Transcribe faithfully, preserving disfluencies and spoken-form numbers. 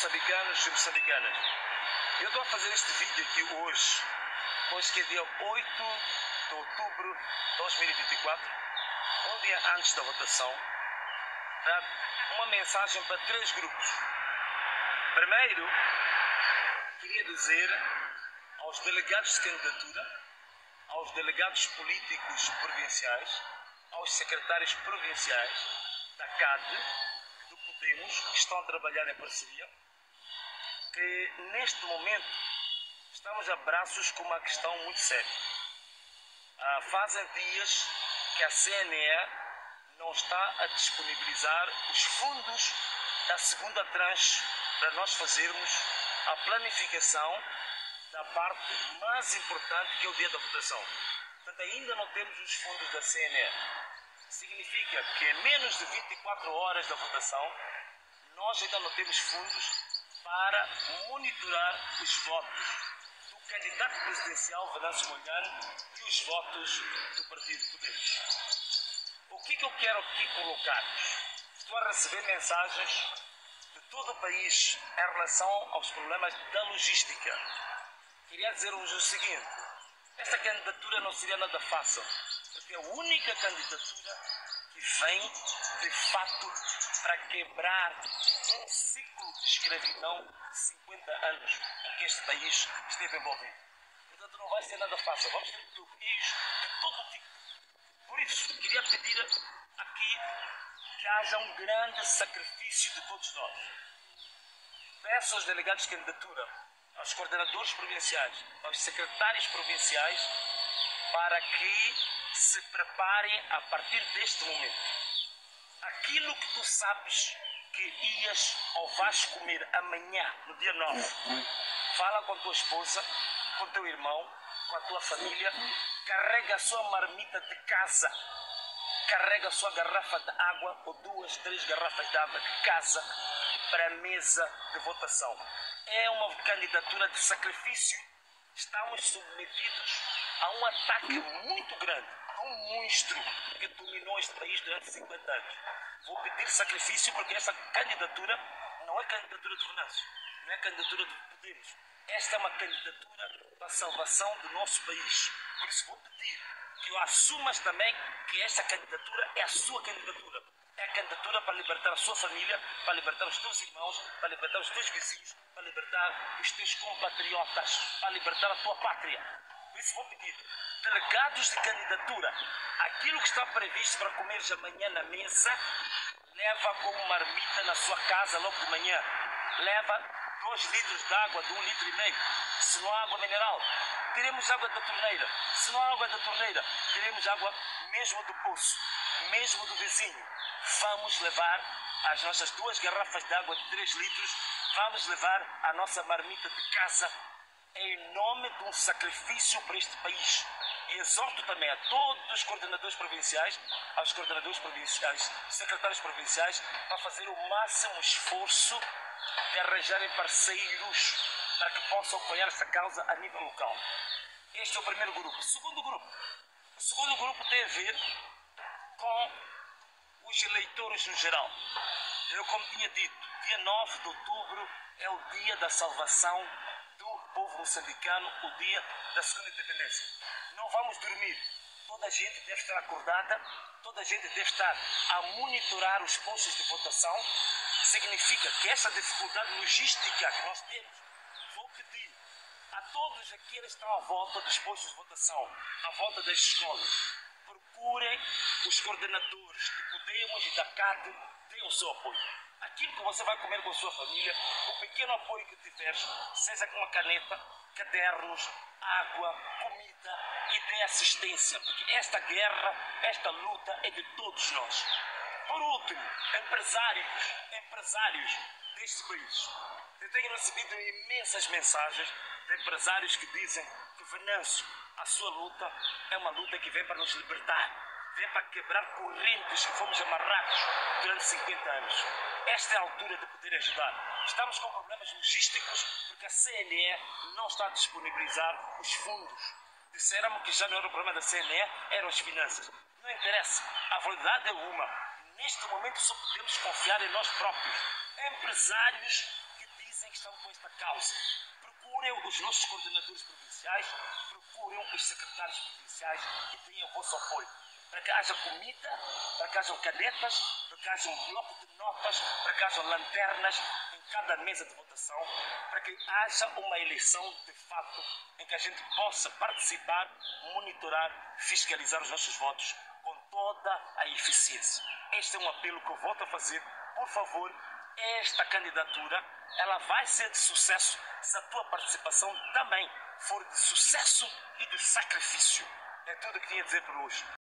moçambicanos e moçambicanas. Eu estou a fazer este vídeo aqui hoje, hoje que é dia oito de outubro de dois mil e vinte e quatro, um dia antes da votação, dar uma mensagem para três grupos. Primeiro, queria dizer aos delegados de candidatura, aos delegados políticos provinciais, aos secretários provinciais da C A D, do Podemos, que estão a trabalhar em parceria, que neste momento estamos a braços com uma questão muito séria. Ah, fazem dias que a C N E não está a disponibilizar os fundos da segunda tranche para nós fazermos a planificação da parte mais importante, que é o dia da votação. Portanto, ainda não temos os fundos da C N E. Significa que em menos de vinte e quatro horas da votação, nós ainda não temos fundos para monitorar os votos do candidato presidencial Venâncio Mondlane e os votos do Partido Podemos. O que é que eu quero aqui colocar? Estou a receber mensagens de todo o país em relação aos problemas da logística. Queria dizer-vos o seguinte: esta candidatura não seria nada fácil, porque é a única candidatura que vem, de fato, para quebrar um ciclo de escravidão de cinquenta anos em que este país esteve envolvido. Portanto, não vai ser nada fácil. Vamos ter desafios de todo tipo. Por isso, queria pedir aqui que haja um grande sacrifício de todos nós. Peço aos delegados de candidatura, aos coordenadores provinciais, aos secretários provinciais, para que se preparem a partir deste momento. Aquilo que tu sabes que ias ou vais comer amanhã, no dia nove, fala com a tua esposa, com o teu irmão, com a tua família, carrega a sua marmita de casa, carrega a sua garrafa de água ou duas, três garrafas de água de casa para a mesa de votação. É uma candidatura de sacrifício. Estamos submetidos a um ataque muito grande, a um monstro que dominou este país durante cinquenta anos. Vou pedir sacrifício porque esta candidatura não é candidatura de Venâncio, não é candidatura de Podemos. Esta é uma candidatura para a salvação do nosso país. Por isso vou pedir que assumas também que esta candidatura é a sua candidatura. É a candidatura para libertar a sua família, para libertar os teus irmãos, para libertar os teus vizinhos, para libertar os teus compatriotas, para libertar a tua pátria. Por isso vou pedir, delegados de candidatura, aquilo que está previsto para comeres amanhã na mesa, leva como marmita na sua casa logo de manhã. Leva dois litros de água de um litro e meio. Se não há água mineral, teremos água da torneira. Se não há água da torneira, teremos água mesmo do poço, mesmo do vizinho. Vamos levar as nossas duas garrafas de água de três litros, vamos levar a nossa marmita de casa, em nome de um sacrifício para este país. E exorto também a todos os coordenadores provinciais, aos coordenadores provinciais, secretários provinciais, para fazer o máximo esforço de arranjarem parceiros para que possam apoiar esta causa a nível local. Este é o primeiro grupo. O segundo grupo. O segundo grupo tem a ver com os eleitores no geral. Eu, como tinha dito, dia nove de outubro é o dia da salvação do povo moçambicano, o dia da segunda independência. Não vamos dormir. Toda a gente deve estar acordada, toda a gente deve estar a monitorar os postos de votação. Significa que essa dificuldade logística que nós temos, vou pedir a todos aqueles que estão à volta dos postos de votação, à volta das escolas, procurem os coordenadores de Podemos e da C A D, deem o seu apoio. Aquilo que você vai comer com a sua família, o pequeno apoio que tiveres, seja com uma caneta, cadernos, água, comida, e dê assistência, porque esta guerra, esta luta é de todos nós. Por último, empresários, empresários deste país. Eu tenho recebido imensas mensagens de empresários que dizem que Venâncio, a sua luta é uma luta que vem para nos libertar, vem para quebrar correntes que fomos amarrados durante cinquenta anos. Esta é a altura de poder ajudar. Estamos com problemas logísticos porque a C N E não está a disponibilizar os fundos. Disseram-me que já não era o problema da C N E, eram as finanças. Não interessa, a verdade é uma. Neste momento só podemos confiar em nós próprios. Empresários que dizem que estão com esta causa. Procurem os nossos coordenadores provinciais, procurem os secretários provinciais e deem o vosso apoio. Para que haja comida, para que hajam canetas, para que haja um bloco de notas, para que hajam lanternas em cada mesa de votação, para que haja uma eleição de fato em que a gente possa participar, monitorar, fiscalizar os nossos votos com toda a eficiência. Este é um apelo que eu volto a fazer. Por favor, esta candidatura ela vai ser de sucesso se a tua participação também for de sucesso e de sacrifício. É tudo o que tinha a dizer por hoje.